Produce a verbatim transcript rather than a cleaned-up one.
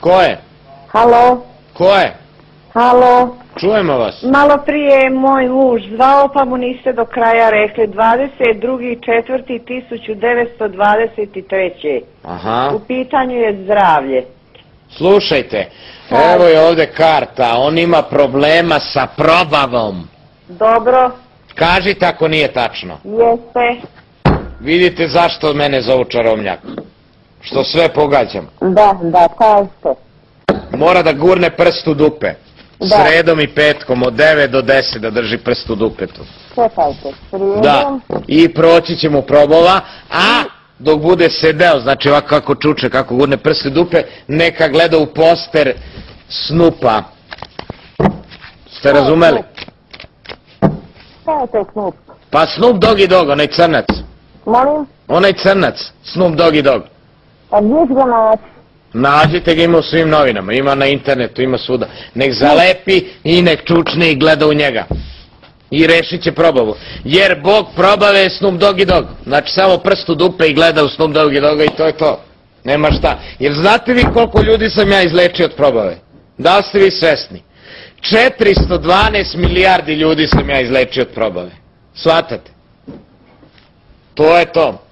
Ko je? Halo? Ko je? Halo? Čujemo vas. Malo prije je moj muž zvao, pa mu niste do kraja rekli. dvadeset drugi četvrti tisuću devetsto dvadeset treće. Aha. U pitanju je zdravlje. Slušajte, evo je ovde karta, on ima problema sa probavom. Dobro? Kažite ako nije tačno. Jeste? Vidite zašto mene zovu čarobnjak. Što sve pogađam. Da, da, kažete. Mora da gurne prst u dupe. Da. Sredom i petkom od devet do deset da drži prst u dupetu. Čekajte, srijedom. Da, i proći će mu probova, a dok bude sedeo, znači ovako kako čuče, kako gurne prst u dupe, neka gleda u poster Snupa. Ste razumeli? Šta je to Snup? Pa Snoop Doggy Dogg, onaj crnac. Molim? Onaj crnac, Snoop Doggy Dogg. A gdje ću ga naći? Nađite ga, ima u svim novinama, ima na internetu, ima svuda. Nek zalepi i nek čučne i gleda u njega. I rešit će probavu. Jer Bog probave je Snoop Doggy Dogg. Znači samo prst u dupe i gleda u Snoop Doggy Dogga i to je to. Nema šta. Jer znate vi koliko ljudi sam ja izlečio od probave? Da li ste vi svesni? četiristo dvanaest milijardi ljudi sam ja izlečio od probave. Shvatate? To je to.